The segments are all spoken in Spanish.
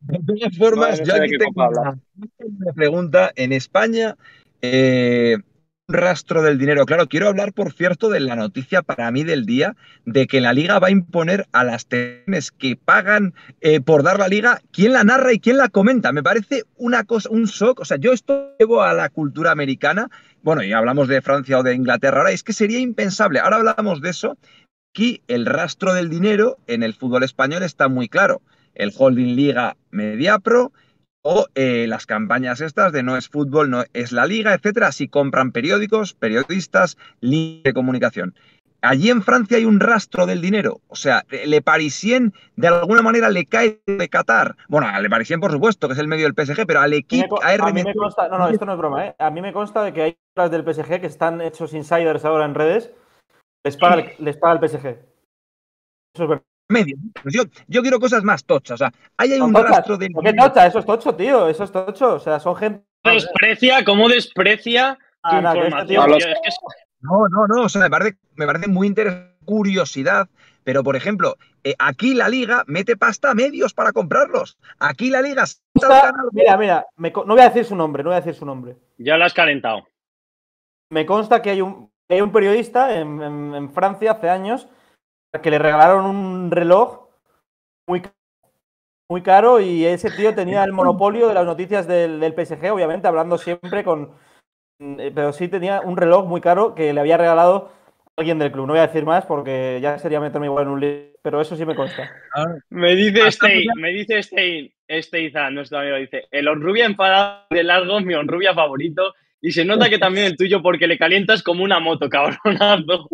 De todas No, formas, no yo sé de aquí qué tengo copa hablas. una pregunta. En España, eh, un rastro del dinero. Claro, quiero hablar, por cierto, de la noticia para mí del día, de que la Liga va a imponer a las televisiones que pagan por dar la Liga, quién la narra y quién la comenta. Me parece una cosa, un shock. O sea, yo esto llevo a la cultura americana. Bueno, y hablamos de Francia o de Inglaterra ahora, es que sería impensable. Ahora hablamos de eso. Aquí el rastro del dinero en el fútbol español está muy claro. El Holding Liga Mediapro o las campañas estas de no es fútbol, no es la liga, etcétera. Así compran periódicos, periodistas, líneas de comunicación. Allí en Francia hay un rastro del dinero. O sea, Le Parisien de alguna manera le cae de Qatar. Bueno, a Le Parisien, por supuesto, que es el medio del PSG, pero al equipo, a A mí me RMC. consta, no, esto no es broma, ¿eh? A mí me consta de que hay las del PSG que están hechos insiders ahora en redes, les paga el PSG. Eso es verdad. Medio. Pues yo quiero cosas más tochas. O sea, ahí hay ¿Son un tochas? rastro del ¿Por qué dinero. tocha? Eso es tocho, tío. Eso es tocho. O sea, son gente. ¿Cómo desprecia tu Nada, que este tío. información, tío? Es que No. O sea, me parece muy interesante, curiosidad. Pero, por ejemplo, aquí la Liga mete pasta a medios para comprarlos. Aquí la Liga salta al canal. Mira, no voy a decir su nombre, no voy a decir su nombre. ya lo has calentado. Me consta que hay un periodista en Francia hace años que le regalaron un reloj muy, muy caro y ese tío tenía el monopolio de las noticias del PSG, obviamente, hablando siempre con. Pero sí tenía un reloj muy caro que le había regalado alguien del club. No voy a decir más porque ya sería meterme igual en un lío, pero eso sí me consta. Me dice Steizan, nuestro amigo, dice, el Honrubia enfadado de largo, mi Honrubia favorito, y se nota que también el tuyo porque le calientas como una moto, cabronazo.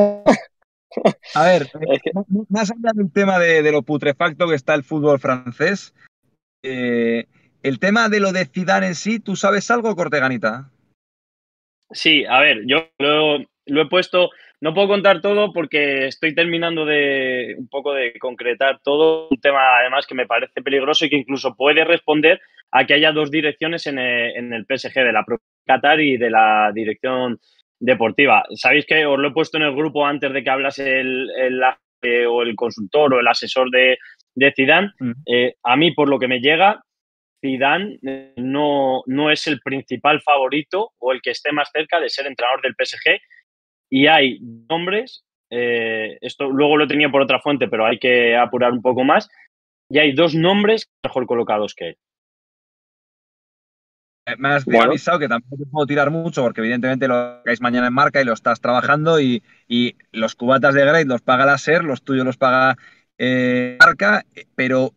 A ver, Es que, más allá del tema de lo putrefacto que está el fútbol francés, eh, el tema de lo de Zidane en sí, ¿tú sabes algo, Corteganita? sí, a ver, yo lo he puesto, no puedo contar todo porque estoy terminando de un poco de concretar todo, un tema además que me parece peligroso y que incluso puede responder a que haya dos direcciones en el PSG, de la propia Qatar y de la dirección deportiva. Sabéis que os lo he puesto en el grupo antes de que hablase o el consultor o el asesor de Zidane. Mm. A mí, por lo que me llega, Zidane no es el principal favorito o el que esté más cerca de ser entrenador del PSG y hay nombres, esto luego lo tenía por otra fuente, pero hay que apurar un poco más, y hay dos nombres mejor colocados que él. Me has Bueno, avisado que tampoco te puedo tirar mucho porque evidentemente lo hagáis mañana en marca y lo estás trabajando y los cubatas de Grade los paga la SER, los tuyos los paga marca, pero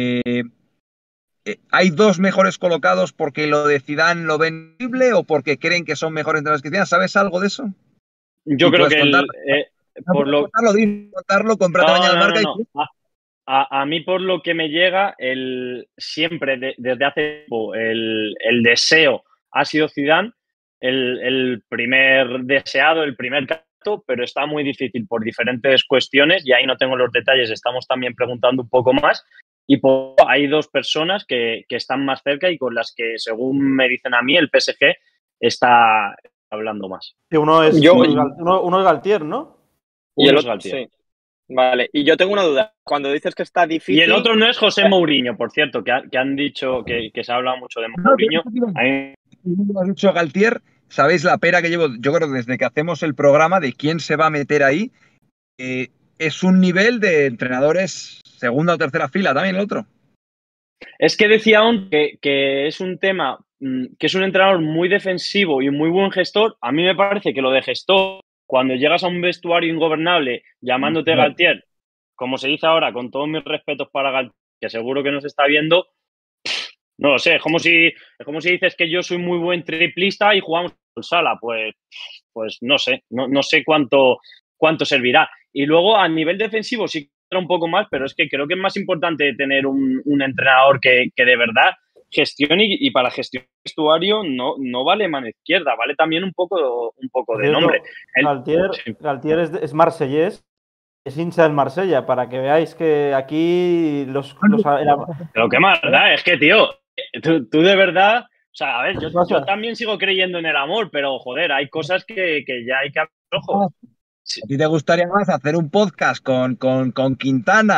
¿hay dos mejores colocados porque lo de Zidane lo ven posible o porque creen que son mejores entrenadores que Zidane? ¿Sabes algo de eso? yo Y creo puedes que contarlo. No por puedes lo... contarlo, contarlo, cómprate mañana el marca y No. A mí, por lo que me llega, siempre desde hace tiempo el deseo ha sido Zidane, el primer deseado, el primer candidato, pero está muy difícil por diferentes cuestiones y ahí no tengo los detalles, estamos también preguntando un poco más y hay dos personas que están más cerca y con las que, según me dicen a mí, el PSG está hablando más. Que uno es, Yo, uno es Galtier, ¿no? y el otro, Galtier. Sí. Vale, y yo tengo una duda. Cuando dices que está difícil. Y el otro no es José Mourinho, por cierto, que han dicho que se ha hablado mucho de Mourinho. Lo ha dicho Galtier, sabéis la pera que llevo, yo creo, desde que hacemos el programa de quién se va a meter ahí. Es un nivel de entrenadores segunda o tercera fila también el otro. Es que decía aún que es un tema, que es un entrenador muy defensivo y muy buen gestor. A mí me parece que lo de gestor, cuando llegas a un vestuario ingobernable llamándote Galtier, como se dice ahora, con todos mis respetos para Galtier, que seguro que nos está viendo, no lo sé, es como si dices que yo soy muy buen triplista y jugamos en sala, pues no sé, no sé cuánto servirá. Y luego a nivel defensivo sí que entra un poco más, pero es que creo que es más importante tener un entrenador que de verdad gestione y para gestionar el vestuario no vale mano izquierda, vale también un poco de nombre. Galtier es marsellés, es hincha del Marsella, para que veáis que aquí Pero qué más da, es que, tío, tú de verdad, o sea, a ver, yo también sigo creyendo en el amor, pero joder, hay cosas que ya hay que abrir los ojos. ¿A ti te gustaría más hacer un podcast con Quintana,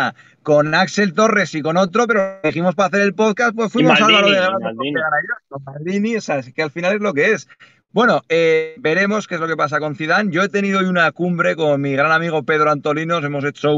con Axel Torres y con otro, pero dijimos para hacer el podcast, pues fuimos a lo de con Maldini, o sea, es que al final es lo que es. Bueno, veremos qué es lo que pasa con Zidane. Yo he tenido hoy una cumbre con mi gran amigo Pedro Antolinos, hemos hecho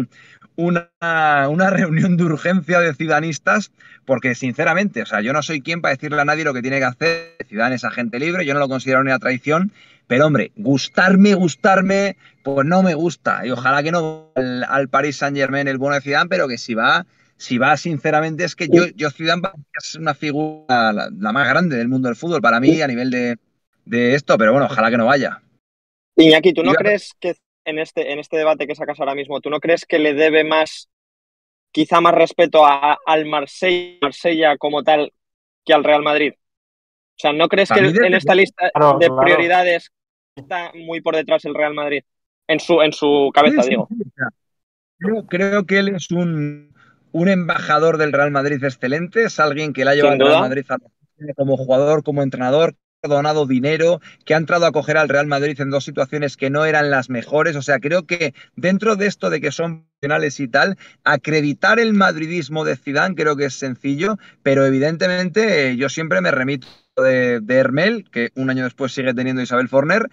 una reunión de urgencia de zidanistas, porque sinceramente, o sea, yo no soy quien para decirle a nadie lo que tiene que hacer. Zidane es agente libre, yo no lo considero una traición, pero hombre, gustarme, pues no me gusta. Y ojalá que no al Paris Saint-Germain el bueno de Zidane, pero que si va, sinceramente, es que yo Zidane es una figura la más grande del mundo del fútbol para mí a nivel de esto, pero bueno, ojalá que no vaya. Iñaki, ¿tú no crees que en este debate que sacas ahora mismo, tú no crees que le debe quizá más respeto al Marsella como tal que al Real Madrid? O sea, ¿no crees que en esta lista de prioridades está muy por detrás el Real Madrid? En su cabeza, sí, digo. Creo que él es un embajador del Real Madrid excelente, es alguien que le ha llevado al Real Madrid como jugador, como entrenador, que ha donado dinero, que ha entrado a coger al Real Madrid en dos situaciones que no eran las mejores. O sea, creo que dentro de esto de que son profesionales y tal, acreditar el madridismo de Zidane creo que es sencillo, pero evidentemente yo siempre me remito de Hermel, que un año después sigue teniendo Isabel Forner,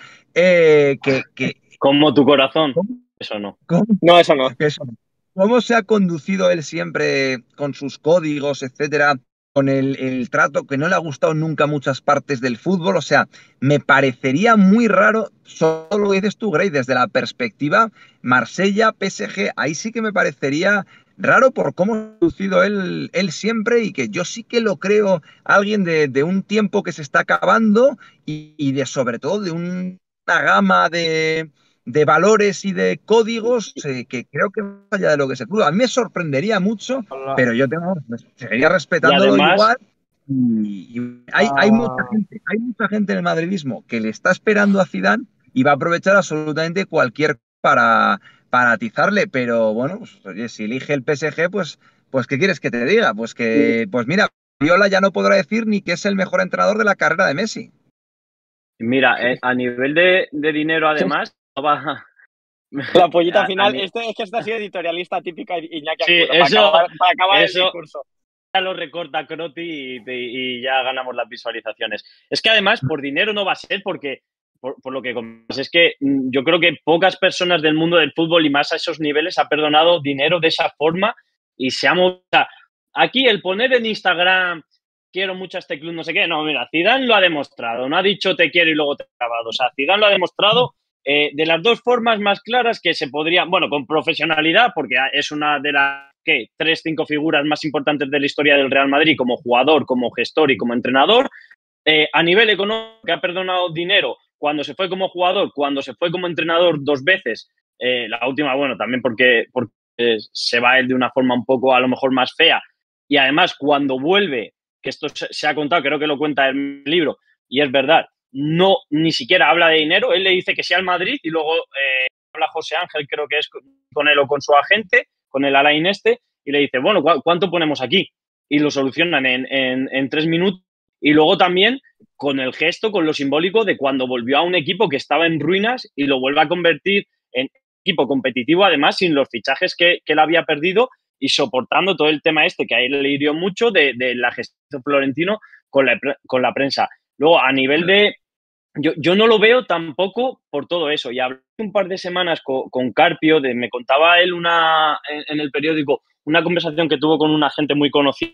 como tu corazón. Eso no. No, eso no. ¿Cómo se ha conducido él siempre con sus códigos, etcétera, con el trato que no le ha gustado nunca a muchas partes del fútbol? O sea, me parecería muy raro, solo lo dices tú, Grey, desde la perspectiva Marsella, PSG, ahí sí que me parecería raro por cómo ha conducido él siempre, y que yo sí que lo creo alguien de un tiempo que se está acabando y de sobre todo de una gama de valores y de códigos que creo que más allá de lo que se pudo. A mí me sorprendería mucho, pero yo seguiría respetándolo igual. Y hay mucha gente en el madridismo que le está esperando a Zidane y va a aprovechar absolutamente cualquier para atizarle, pero bueno, pues, oye, si elige el PSG, pues ¿qué quieres que te diga? Pues mira, Viola ya no podrá decir ni que es el mejor entrenador de la carrera de Messi. Mira, a nivel de dinero, además, va. La pollita final, es que esta ha sido editorialista típica Iñaki. Sí, para acabar el discurso. Ya lo recorta Croti y ya ganamos las visualizaciones. Es que además, por dinero no va a ser, porque por lo que comentas, es que yo creo que pocas personas del mundo del fútbol y más a esos niveles ha perdonado dinero de esa forma y se ha movido. Aquí el poner en Instagram quiero mucho a este club, no sé qué. No, mira, Zidane lo ha demostrado. No ha dicho te quiero y luego te he acabado. O sea, Zidane lo ha demostrado de las dos formas más claras que se podría, bueno, con profesionalidad, porque es una de las 3-5 figuras más importantes de la historia del Real Madrid como jugador, como gestor y como entrenador. A nivel económico, que ha perdonado dinero cuando se fue como jugador, cuando se fue como entrenador 2 veces. La última, bueno, también porque se va él de una forma un poco a lo mejor más fea. Y además, cuando vuelve, que esto se ha contado, creo que lo cuenta en el libro, y es verdad, no ni siquiera habla de dinero. Él le dice que sea al Madrid y luego habla José Ángel, creo que es con él o con su agente, con el Alain y le dice, bueno, ¿cuánto ponemos aquí? Y lo solucionan en 3 minutos. Y luego también con el gesto, con lo simbólico de cuando volvió a un equipo que estaba en ruinas y lo vuelve a convertir en equipo competitivo, además sin los fichajes que él había perdido y soportando todo el tema que a él le hirió mucho de la gestión Florentino con la prensa. Luego, a nivel de... Yo no lo veo tampoco por todo eso. Y hablé un par de semanas con Carpio, me contaba él en el periódico una conversación que tuvo con un agente muy conocido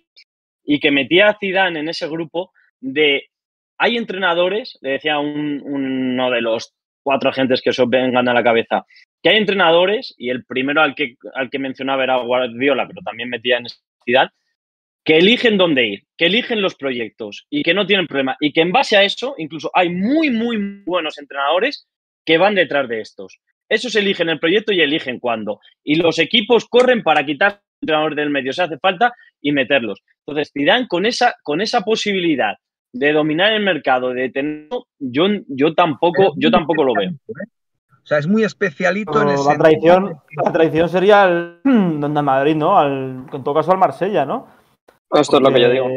y que metía a Zidane en ese grupo de... Hay entrenadores, le decía uno de los 4 agentes que os vengan a la cabeza, que hay entrenadores, y el primero al que mencionaba era Guardiola, pero también metía en Zidane, que eligen dónde ir, que eligen los proyectos y que no tienen problema. Y que en base a eso, incluso hay muy, muy buenos entrenadores que van detrás de estos. Esos eligen el proyecto y eligen cuándo. Y los equipos corren para quitar al entrenador del medio, si hace falta, y meterlos. Entonces, Zidane, con esa posibilidad de dominar el mercado, de tenerlo, yo tampoco lo veo. O sea, es muy especialito en ese... La traición sería el Madrid, ¿no? En todo caso al Marsella, ¿no? Esto es lo que yo digo.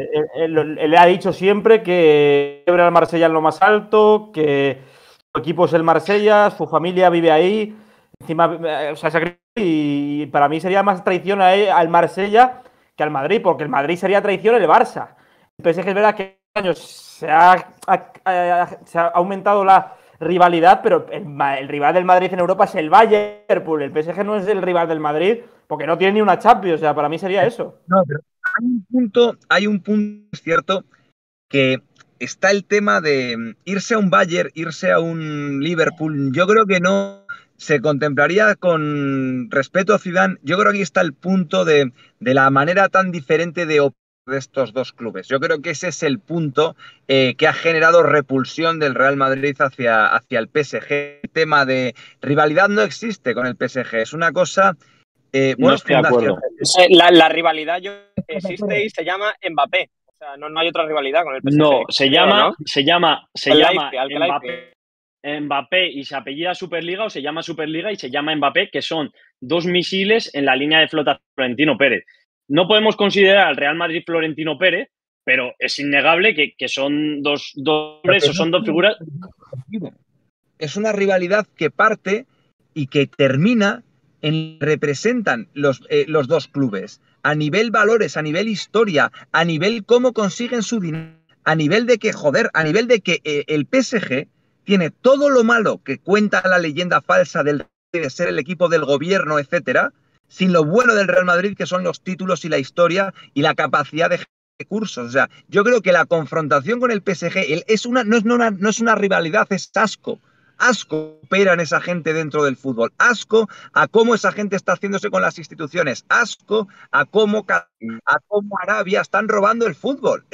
Él ha dicho siempre que celebra al Marsella en lo más alto, que su equipo es el Marsella, su familia vive ahí. Encima, o sea, y para mí sería más traición al Marsella que al Madrid, porque el Madrid sería traición el Barça. El PSG es verdad que este año se ha aumentado la rivalidad, pero el rival del Madrid en Europa es el Bayern. El PSG no es el rival del Madrid porque no tiene ni una Champions. O sea, para mí sería eso. No, pero hay un punto cierto que está el tema de irse a un Bayern, irse a un Liverpool. Yo creo que no se contemplaría con respeto a Zidane. Yo creo que aquí está el punto de la manera tan diferente de estos dos clubes. Yo creo que ese es el punto que ha generado repulsión del Real Madrid hacia el PSG. El tema de rivalidad no existe con el PSG. Es una cosa, No estoy de acuerdo. La rivalidad existe y se llama Mbappé. O sea, no hay otra rivalidad con el PSG. No, se llama Mbappé. Mbappé y se apellida Superliga, o se llama Superliga y se llama Mbappé, que son dos misiles en la línea de flota Florentino Pérez. No podemos considerar al Real Madrid Florentino Pérez, pero es innegable que son dos hombres o son dos figuras. Es una rivalidad que parte y que termina en representan los dos clubes a nivel valores, a nivel historia, a nivel cómo consiguen su dinero, a nivel de que, a nivel de que el PSG tiene todo lo malo que cuenta la leyenda falsa de ser el equipo del gobierno, etcétera, sin lo bueno del Real Madrid, que son los títulos y la historia y la capacidad de recursos. O sea, yo creo que la confrontación con el PSG no es una rivalidad, es asco. Asco operan esa gente dentro del fútbol, asco a cómo esa gente está haciéndose con las instituciones, asco a cómo Arabia están robando el fútbol.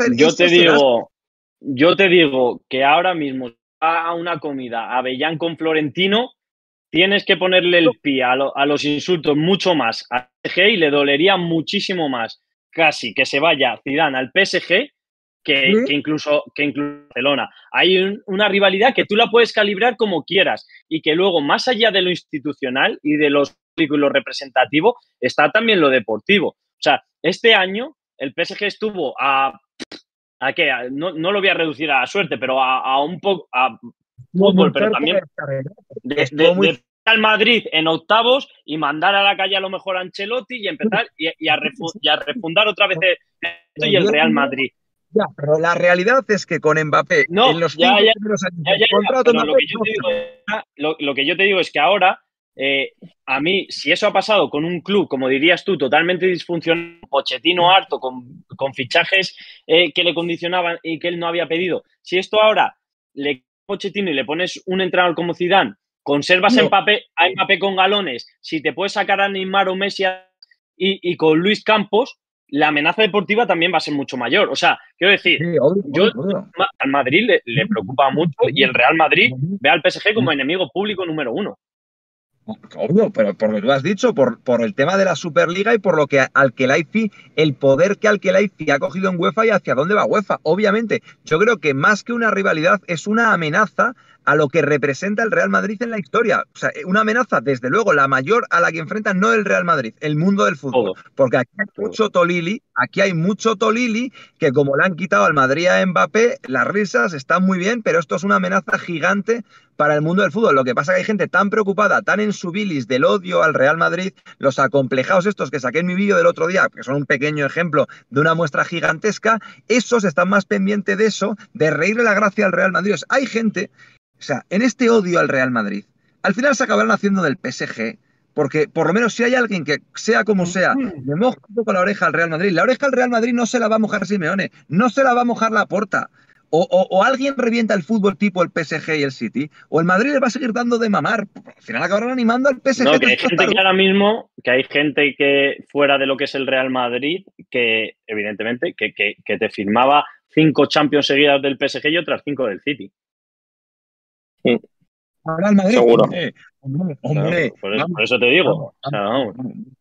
Yo te digo que ahora mismo a una comida Avellán con Florentino, tienes que ponerle el pie a los insultos mucho más al PSG y le dolería muchísimo más casi que se vaya Zidane al PSG que incluso Barcelona. Hay una rivalidad que tú la puedes calibrar como quieras y que luego, más allá de lo institucional y de lo representativo, está también lo deportivo. O sea, este año el PSG estuvo ¿a qué? No lo voy a reducir a suerte, pero a un poco a fútbol, pero también de al Madrid en octavos y mandar a la calle a lo mejor a Ancelotti y empezar y a refundar otra vez esto y el Real Madrid. Ya, pero la realidad es que con Mbappé en los 5 primeros años de contrato... Lo que yo te digo es que ahora, a mí, si eso ha pasado con un club, como dirías tú, totalmente disfuncional, Pochettino harto, con fichajes que le condicionaban y que él no había pedido, si esto ahora le Pochettino y le pones un entrenador como Zidane, conservas a Mbappé con galones, si te puedes sacar a Neymar o Messi y con Luis Campos, la amenaza deportiva también va a ser mucho mayor. O sea, quiero decir, al Madrid le preocupa mucho y el Real Madrid ve al PSG como enemigo público número 1. Obvio, pero por lo que tú has dicho, por el tema de la Superliga y por lo que Al-Khelaifi, el poder que Al-Khelaifi ha cogido en UEFA y hacia dónde va UEFA. Obviamente, yo creo que más que una rivalidad es una amenaza a lo que representa el Real Madrid en la historia. O sea, una amenaza, desde luego, la mayor a la que enfrenta no el Real Madrid, el mundo del fútbol. Porque aquí hay mucho Tolili, que como le han quitado al Madrid a Mbappé, las risas están muy bien, pero esto es una amenaza gigante para el mundo del fútbol. Lo que pasa es que hay gente tan preocupada, tan en su bilis del odio al Real Madrid, los acomplejados estos que saqué en mi vídeo del otro día, que son un pequeño ejemplo de una muestra gigantesca, esos están más pendientes de eso, de reírle la gracia al Real Madrid. O sea, hay gente, o sea, en este odio al Real Madrid, al final se acabarán haciendo del PSG, porque por lo menos si hay alguien que, sea como sea, le moja un poco la oreja al Real Madrid, la oreja al Real Madrid no se la va a mojar Simeone, no se la va a mojar Laporta. O alguien revienta el fútbol tipo el PSG y el City, o el Madrid le va a seguir dando de mamar. Al final acabarán animando al PSG. No, que hay gente que ahora mismo, que hay gente que fuera de lo que es el Real Madrid, que evidentemente que te firmaba 5 Champions seguidas del PSG y otras 5 del City. Sí. Ahora el Madrid. Seguro. Hombre, claro, por eso te digo. Vamos.